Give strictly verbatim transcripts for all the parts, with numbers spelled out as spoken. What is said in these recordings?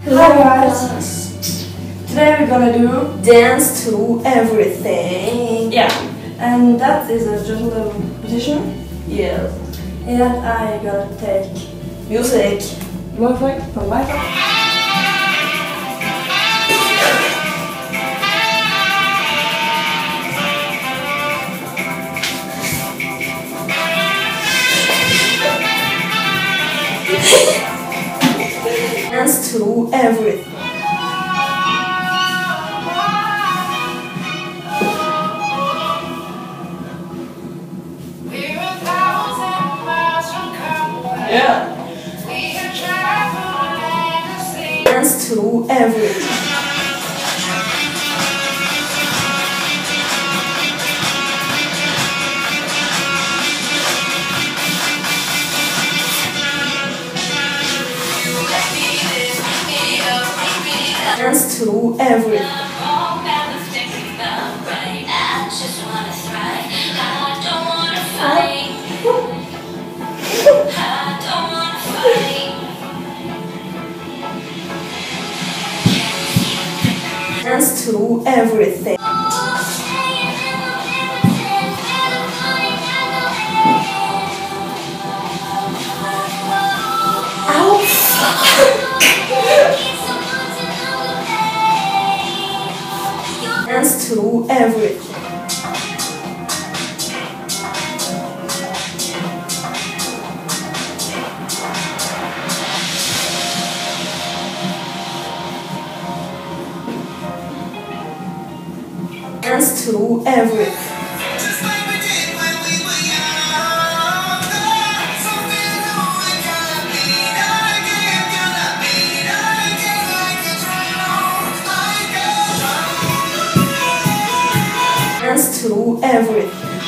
Hello guys! Today we're gonna do Dance to Everything. Yeah. And that is a just a little position. Yeah. And I gotta take music Wi-Fi. from Wi-Fi. Dance to everything. Yeah. Dance to everything. Dance to everything. Dance to everything. Dance to everything. Dance to everything. Dance to everything.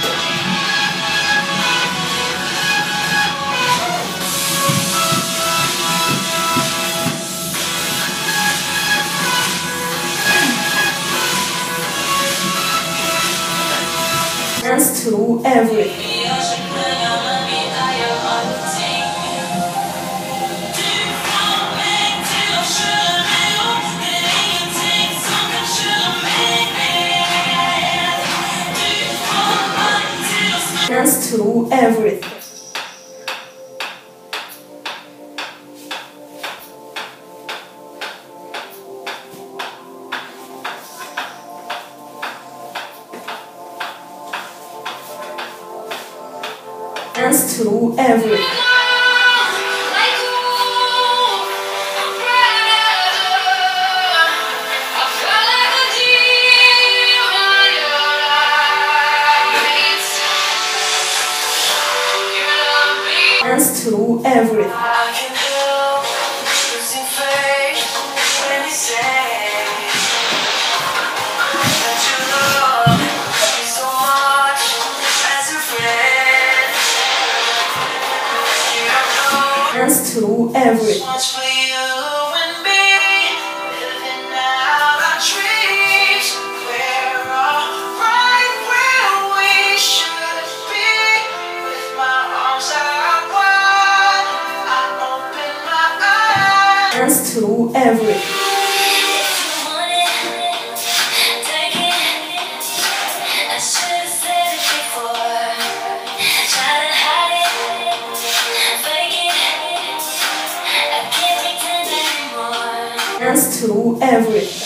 Dance to everything. Dance to everything. Dance to everything. Dance to everything. Dance to everything. Dance to everything. Dance to everything.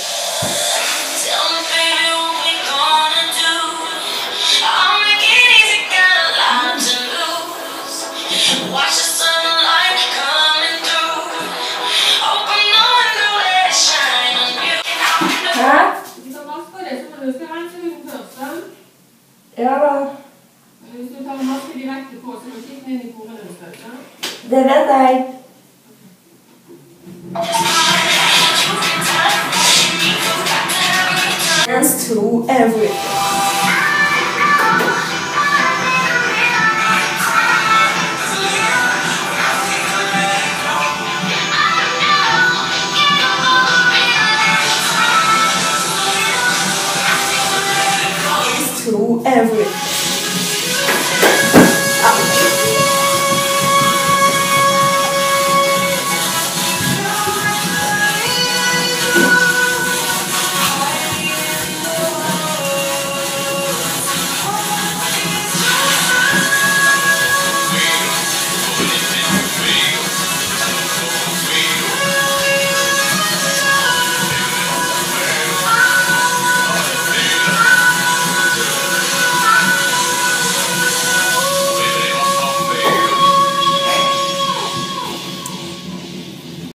Hæ? Ja da. Det vet jeg. Dance to everything.